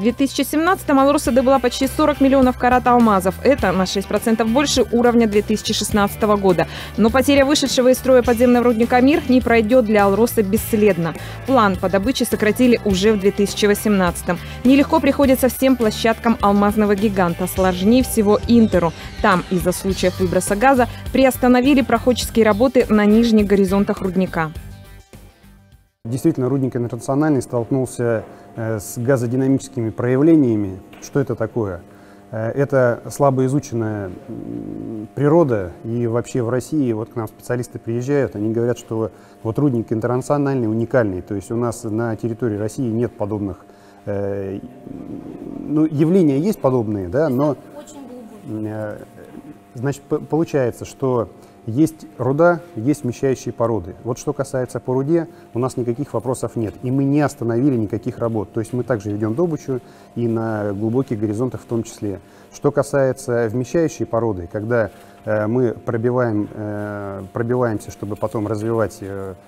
2017-м Алроса добыла почти 40 миллионов карат алмазов. Это на 6% больше уровня 2016 года. Но потеря вышедшего из строя подземного рудника «Мир» не пройдет для Алроса бесследно. План по добыче сократили уже в 2018-м. Нелегко приходится всем площадкам алмазного гиганта. Сложнее всего Интеру. Там из-за случаев выброса газа приостановили проходческие работы на нижних горизонтах рудника. Действительно, рудник «Интернациональный» столкнулся с газодинамическими проявлениями. Что это такое? Это слабо изученная природа, и вообще в России, вот к нам специалисты приезжают, они говорят, что вот рудник «Интернациональный» уникальный, то есть у нас на территории России нет подобных, ну, явления есть подобные, да, но значит, получается, что есть руда, есть смещающие породы. Вот что касается по руде, у нас никаких вопросов нет. И мы не остановили никаких работ. То есть мы также ведем добычу и на глубоких горизонтах в том числе. Что касается вмещающей породы, когда мы пробиваемся, чтобы потом развивать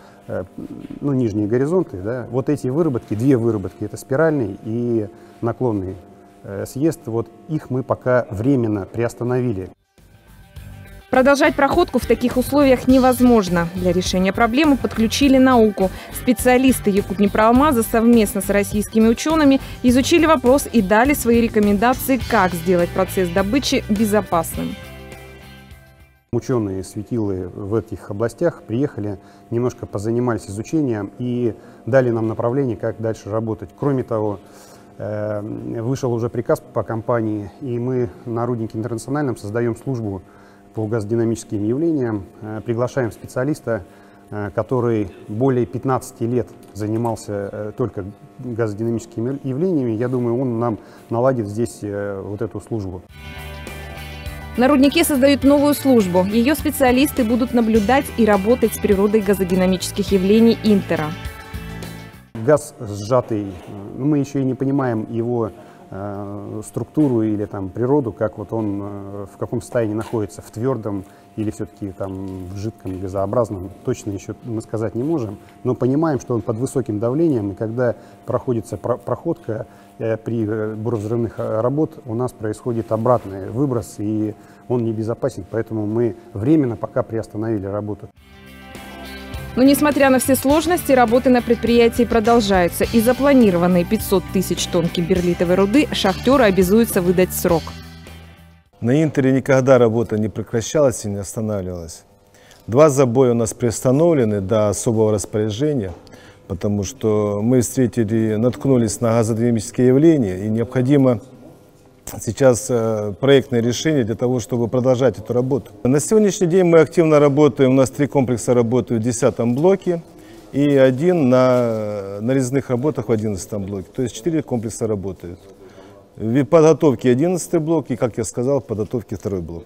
ну, нижние горизонты, да, вот эти выработки, две выработки, это спиральный и наклонный съезд, вот их мы пока временно приостановили. Продолжать проходку в таких условиях невозможно. Для решения проблемы подключили науку. Специалисты Якутнепроалмаза совместно с российскими учеными изучили вопрос и дали свои рекомендации, как сделать процесс добычи безопасным. Ученые, светилы в этих областях приехали, немножко позанимались изучением и дали нам направление, как дальше работать. Кроме того, вышел уже приказ по компании, и мы на руднике «Интернациональном» создаем службу по газодинамическим явлениям, приглашаем специалиста, который более 15 лет занимался только газодинамическими явлениями. Я думаю, он нам наладит здесь вот эту службу. На руднике создают новую службу. Ее специалисты будут наблюдать и работать с природой газодинамических явлений Интера. Газ сжатый, мы еще и не понимаем его структуру или там природу, как вот он в каком состоянии находится, в твердом или все-таки там в жидком, газообразном, точно еще мы сказать не можем, но понимаем, что он под высоким давлением, и когда проходится проходка при буровзрывных работ, у нас происходит обратный выброс, и он небезопасен, поэтому мы временно пока приостановили работу. Но несмотря на все сложности, работы на предприятии продолжаются. И запланированные 500 тысяч тонн кимберлитовой руды шахтеры обязуются выдать в срок. На Интере никогда работа не прекращалась и не останавливалась. 2 забоя у нас приостановлены до особого распоряжения, потому что мы наткнулись на газодинамические явления, и необходимо сейчас проектное решение для того, чтобы продолжать эту работу. На сегодняшний день мы активно работаем, у нас 3 комплекса работают в 10-м блоке и 1 на нарезных работах в 11-м блоке. То есть 4 комплекса работают. В подготовке 11-й блок и, как я сказал, в подготовке 2-й блок.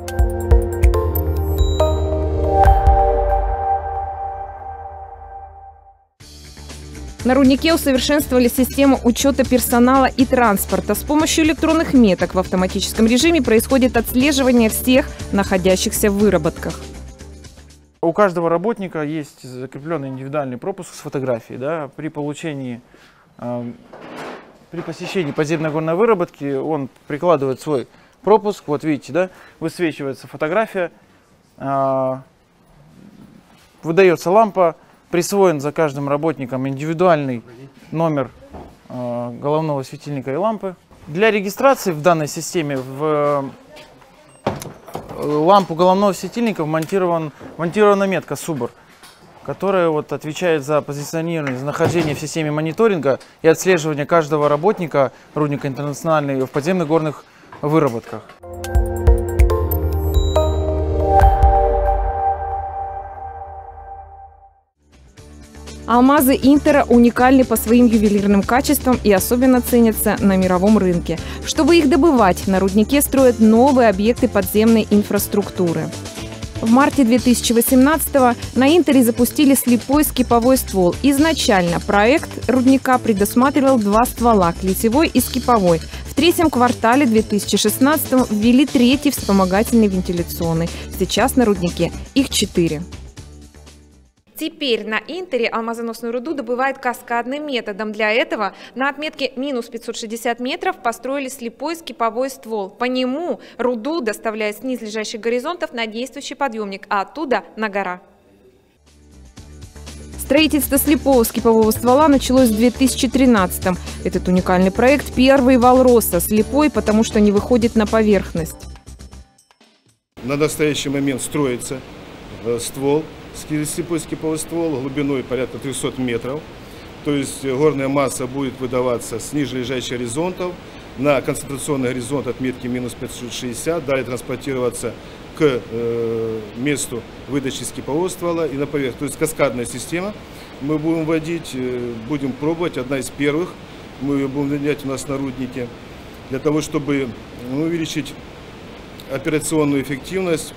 На руднике усовершенствовали систему учета персонала и транспорта. С помощью электронных меток в автоматическом режиме происходит отслеживание всех находящихся в выработках. У каждого работника есть закрепленный индивидуальный пропуск с фотографией. Да? При посещении подземной горной выработки он прикладывает свой пропуск. Вот видите, да? Высвечивается фотография, выдается лампа. Присвоен за каждым работником индивидуальный номер головного светильника и лампы. Для регистрации в данной системе в лампу головного светильника монтирована метка СУБР, которая вот отвечает за позиционирование, за нахождение в системе мониторинга и отслеживание каждого работника рудника «Интернациональный» в подземных горных выработках. Алмазы Интера уникальны по своим ювелирным качествам и особенно ценятся на мировом рынке. Чтобы их добывать, на руднике строят новые объекты подземной инфраструктуры. В марте 2018-го на Интере запустили слепой скиповой ствол. Изначально проект рудника предусматривал 2 ствола – клетевой и скиповой. В 3-м квартале 2016-го ввели 3-й вспомогательный вентиляционный. Сейчас на руднике их 4. Теперь на Интере алмазоносную руду добывают каскадным методом. Для этого на отметке минус 560 метров построили слепой скиповой ствол. По нему руду доставляют с низлежащих горизонтов на действующий подъемник, а оттуда на гора. Строительство слепого скипового ствола началось в 2013-м. Этот уникальный проект первый в Алроса, слепой, потому что не выходит на поверхность. На настоящий момент строится ствол, слепой скиповой ствол глубиной порядка 300 метров. То есть горная масса будет выдаваться с нижележащих горизонтов на концентрационный горизонт отметки минус 560, далее транспортироваться к месту выдачи скипового ствола и на поверхность. То есть каскадная система. Мы будем вводить, будем пробовать, одна из первых. Мы ее будем внедрять у нас на руднике, для того, чтобы увеличить операционную эффективность.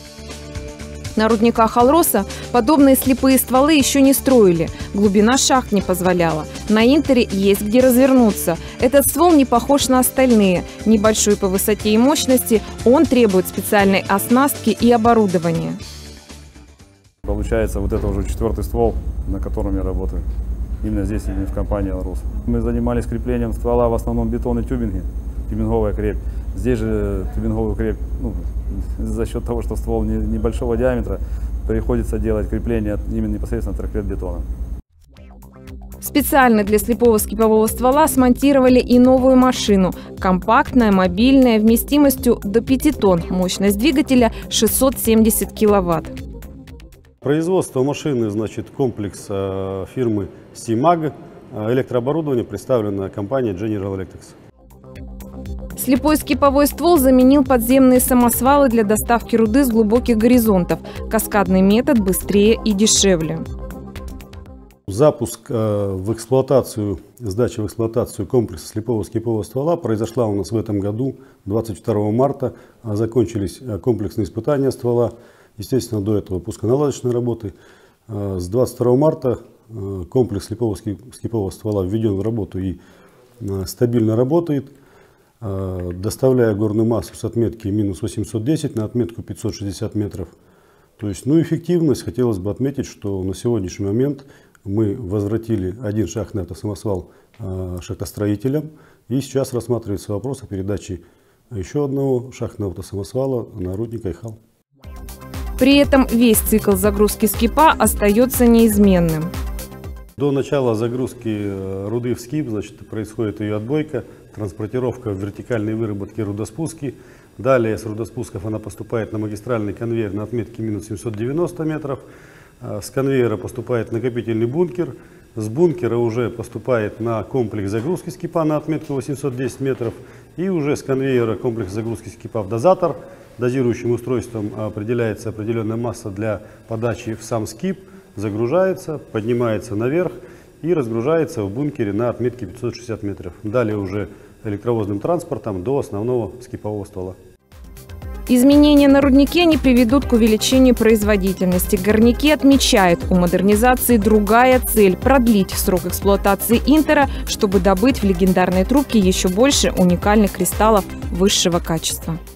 На рудниках Алроса подобные слепые стволы еще не строили. Глубина шахт не позволяла. На Интере есть где развернуться. Этот ствол не похож на остальные. Небольшой по высоте и мощности, он требует специальной оснастки и оборудования. Получается, вот это уже четвертый ствол, на котором я работаю. Именно здесь, именно в компании «Алрос». Мы занимались креплением ствола в основном бетонной тюбинги, тюбинговая крепь. Здесь же тюбинговую крепь, за счет того, что ствол небольшого диаметра, приходится делать крепление именно непосредственно торкрет бетона. Специально для слепого скипового ствола смонтировали и новую машину. Компактная, мобильная, вместимостью до 5 тонн. Мощность двигателя 670 киловатт. Производство машины, значит, комплекс фирмы CIMAG. Электрооборудование представлено компанией General Electric. Слепой скиповой ствол заменил подземные самосвалы для доставки руды с глубоких горизонтов. Каскадный метод быстрее и дешевле. Запуск в эксплуатацию, сдача в эксплуатацию комплекса слепого скипового ствола произошла у нас в этом году, 22 марта. Закончились комплексные испытания ствола. Естественно, до этого пусконаладочные работы. С 22 марта комплекс слепого скипового ствола введен в работу и стабильно работает, доставляя горную массу с отметки минус 810 на отметку 560 метров. То есть, эффективность, хотелось бы отметить, что на сегодняшний момент мы возвратили один шахтный автосамосвал шахтостроителям, и сейчас рассматривается вопрос о передаче еще одного шахтного автосамосвала на рудник Айхал. При этом весь цикл загрузки скипа остается неизменным. До начала загрузки руды в скип, значит, происходит ее отбойка, транспортировка в вертикальной выработке рудоспуски. Далее с рудоспусков она поступает на магистральный конвейер на отметке минус 790 метров. С конвейера поступает накопительный бункер. С бункера уже поступает на комплекс загрузки скипа на отметку 810 метров. И уже с конвейера комплекс загрузки скипа в дозатор. Дозирующим устройством определяется определенная масса для подачи в сам скип. Загружается, поднимается наверх и разгружается в бункере на отметке 560 метров. Далее уже электровозным транспортом до основного скипового ствола. Изменения на руднике не приведут к увеличению производительности. Горняки отмечают, у модернизации другая цель – продлить срок эксплуатации Интера, чтобы добыть в легендарной трубке еще больше уникальных кристаллов высшего качества.